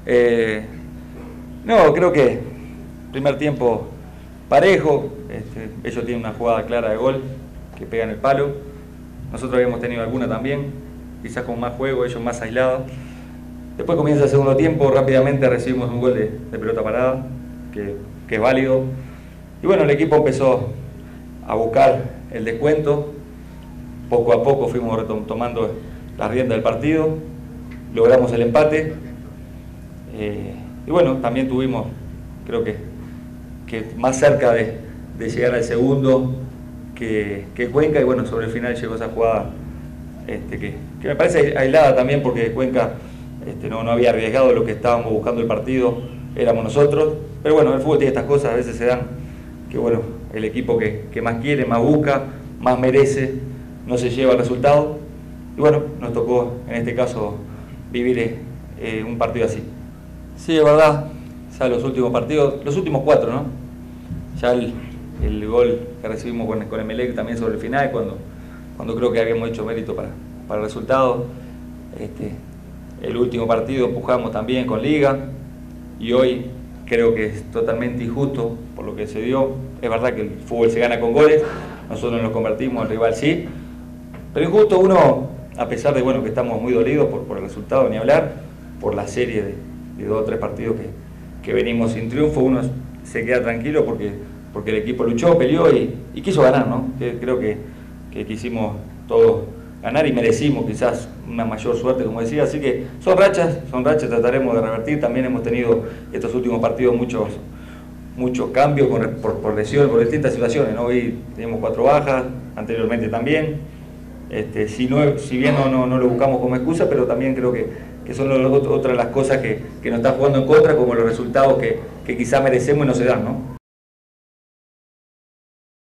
No, creo que primer tiempo parejo, ellos tienen una jugada clara de gol que pega en el palo, nosotros habíamos tenido alguna también, quizás con más juego, ellos más aislados. Después comienza el segundo tiempo, rápidamente recibimos un gol de pelota parada, que es válido. Y bueno, el equipo empezó a buscar el descuento, poco a poco fuimos tomando la rienda del partido, logramos el empate. Y bueno, también tuvimos, creo que más cerca de llegar al segundo que Cuenca, y bueno, sobre el final llegó esa jugada que me parece aislada también, porque Cuenca no había arriesgado lo que estábamos buscando el partido, éramos nosotros. Pero bueno, el fútbol tiene estas cosas, a veces se dan que bueno, el equipo que más quiere, más busca, más merece, no se lleva el resultado. Y bueno, nos tocó en este caso vivir un partido así. Sí, es verdad, ya los últimos partidos, los últimos 4, ¿no? Ya el gol que recibimos con Emelec también sobre el final, cuando creo que habíamos hecho mérito para el resultado. El último partido empujamos también con Liga, y hoy creo que es totalmente injusto por lo que se dio. Es verdad que el fútbol se gana con goles, nosotros nos convertimos, el rival sí, pero injusto uno, a pesar de bueno, que estamos muy dolidos por el resultado, ni hablar, por la serie de 2 o 3 partidos que venimos sin triunfo, uno se queda tranquilo porque el equipo luchó, peleó y quiso ganar, ¿no? Creo que quisimos todos ganar y merecimos quizás una mayor suerte, como decía. Así que son rachas, trataremos de revertir. También hemos tenido estos últimos partidos muchos cambios por lesión, por distintas situaciones, ¿no? Hoy teníamos 4 bajas, anteriormente también. Si bien no lo buscamos como excusa, pero también creo que son otras las cosas que nos están jugando en contra, como los resultados que quizás merecemos y no se dan, ¿no?